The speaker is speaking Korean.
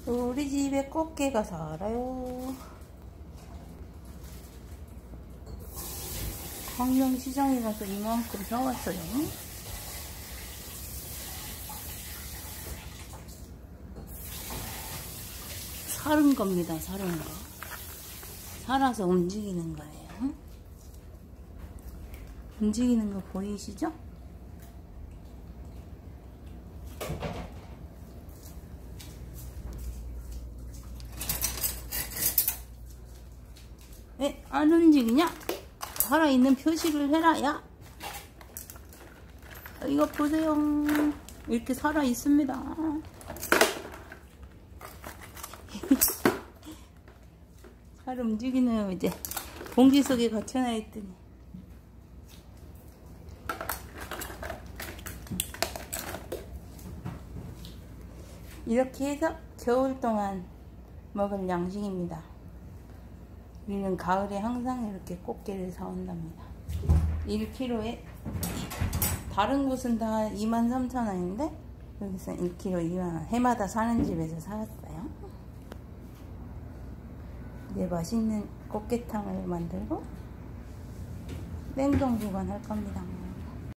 우리 집에 꽃게가 살아요. 광명시장에 가서 이만큼 사왔어요. 사른 겁니다. 사른 거. 살아서 움직이는 거예요. 움직이는 거 보이시죠? 왜 안 움직이냐? 살아있는 표시를 해라. 야, 이거 보세요. 이렇게 살아있습니다. 잘 움직이네요. 이제 공기 속에 갇혀놔 있더니. 이렇게 해서 겨울 동안 먹을 양식입니다. 우리는 가을에 항상 이렇게 꽃게를 사온답니다. 1kg에 다른 곳은 다 23,000원인데 여기서 1kg 2만원. 해마다 사는 집에서 사왔어요. 이제 맛있는 꽃게탕을 만들고 냉동 보관할 겁니다.